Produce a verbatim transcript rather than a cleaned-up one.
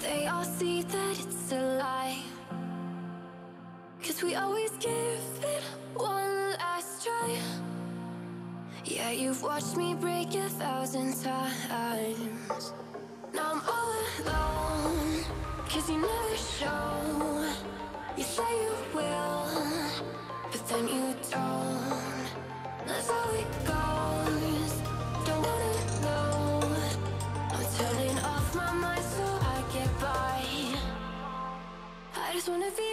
they all see that it's a lie. Cause we always give it one last try. Yeah, you've watched me break a thousand times. Now I'm all alone, cause you never show. You say you will, but then you don't. That's how it goes, don't wanna know. I'm turning off my mind so I get by. I just wanna be